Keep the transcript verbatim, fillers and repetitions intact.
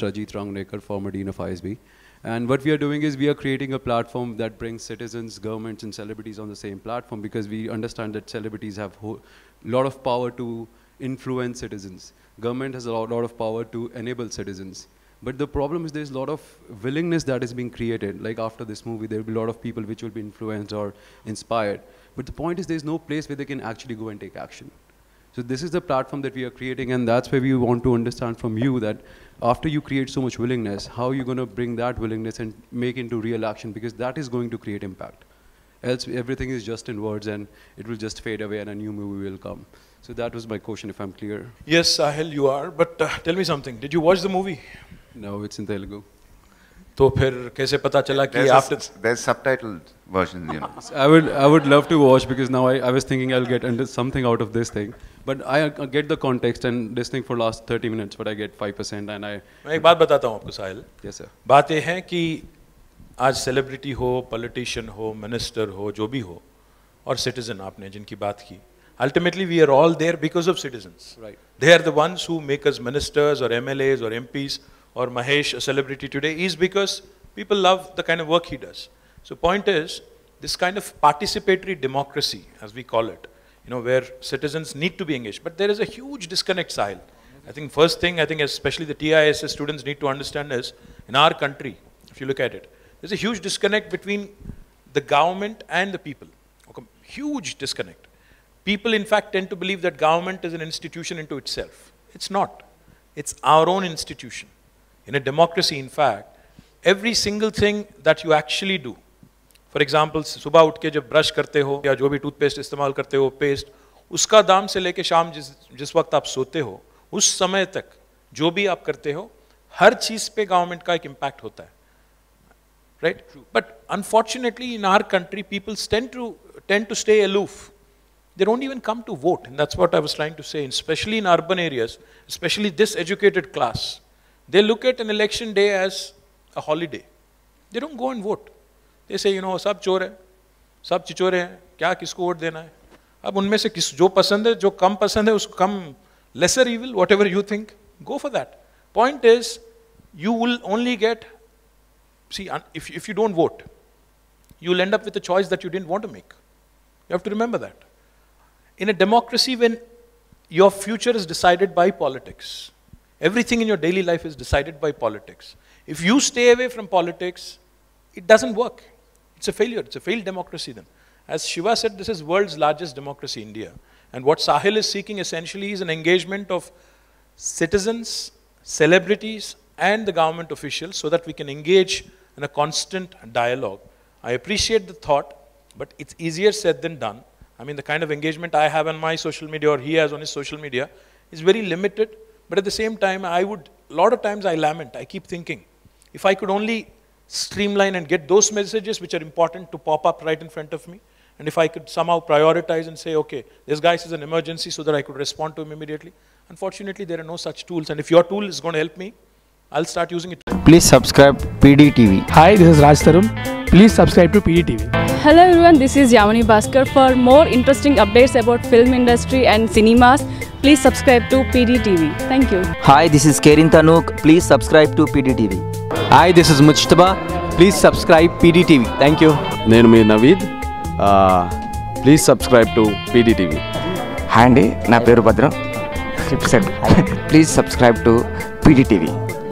Mister Ajit Rangnekar, former Dean of I S B. And what we are doing is we are creating a platform that brings citizens, governments, and celebrities on the same platform, because we understand that celebrities have a lot of power to influence citizens. Government has a lot, lot of power to enable citizens. But the problem is there's a lot of willingness that is being created. Like after this movie, there will be a lot of people which will be influenced or inspired. But the point is there's no place where they can actually go and take action. So this is the platform that we are creating, and that's where we want to understand from you that after you create so much willingness, how are you going to bring that willingness and make into real action, because that is going to create impact. Else everything is just in words and it will just fade away and a new movie will come. So that was my question, if I'm clear. Yes, Sahil, you are. But uh, tell me something. Did you watch the movie? No, it's in Telugu. तो फिर कैसे पता चला कि after there's subtitled version, you know. I would I would love to watch, because now I, I was thinking I'll get under something out of this thing, but I, I get the context, and listening for last thirty minutes, but I get five percent, and I. मैं एक बात बताता हूँ आपको साहिल. Yes sir. बात ये है कि आज सेलिब्रिटी हो, पॉलिटिशियन हो, मिनिस्टर हो, जो भी हो, और सिटीजन आपने जिनकी बात की, ultimately we are all there because of citizens. Right. They are the ones who make us ministers or M L As or M Ps. Or Mahesh, a celebrity today, is because people love the kind of work he does. So point is, this kind of participatory democracy, as we call it, you know, where citizens need to be engaged. But there is a huge disconnect, Sahil. I think first thing, I think especially the T I S S students need to understand is, in our country, if you look at it, there's a huge disconnect between the government and the people. Okay, huge disconnect. People, in fact, tend to believe that government is an institution into itself. It's not. It's our own institution. In a democracy, in fact, every single thing that you actually do, for example, सुबह उठ के जब brush करते हो या जो भी toothpaste इस्तेमाल करते हो, पेस्ट, उसका दाम से लेके शाम जिस जिस वक्त आप सोते हो, उस समय तक जो भी आप करते हो, हर चीज पे गवर्नमेंट का एक इम्पैक्ट होता है, right? But unfortunately, in our country, people tend to tend to stay aloof. They don't even come to vote, and that's what I was trying to say. Especially in urban areas, especially this educated class. They look at an election day as a holiday. They don't go and vote. They say, you know, सब चोर है, सब चिचोरे हैं, क्या किसको vote देना है? अब उनमें से किस जो पसंद है, जो कम पसंद है, उसको कम lesser evil, whatever you think, go for that. Point is, you will only get, see, if if you don't vote, you will end up with a choice that you didn't want to make. You have to remember that. In a democracy, when your future is decided by politics, everything in your daily life is decided by politics. If you stay away from politics, it doesn't work. It's a failure. It's a failed democracy then. As Shiva said, this is world's largest democracy, India. And what Sahil is seeking essentially is an engagement of citizens, celebrities, and the government officials so that we can engage in a constant dialogue. I appreciate the thought, but it's easier said than done. I mean, the kind of engagement I have on my social media or he has on his social media is very limited. But at the same time, I would, a lot of times I lament, I keep thinking, if I could only streamline and get those messages which are important to pop up right in front of me, and if I could somehow prioritize and say, okay, this guy's is an emergency so that I could respond to him immediately. Unfortunately, there are no such tools, and if your tool is going to help me, I'll start using it. Please subscribe P D T V. Hi, this is Raj Tarum. Please subscribe to P D T V. Hello everyone, this is Yamani Bhaskar. For more interesting updates about film industry and cinemas, please subscribe to P D T V. Thank you. Hi, this is Kerin Tanuk. Please subscribe to P D T V. Hi, this is Mujtaba. Please subscribe P D T V. Thank you. నేను మీ Naveed. Please subscribe to P D T V. Hi అండి, నా పేరు Bhadram. Please subscribe to P D T V.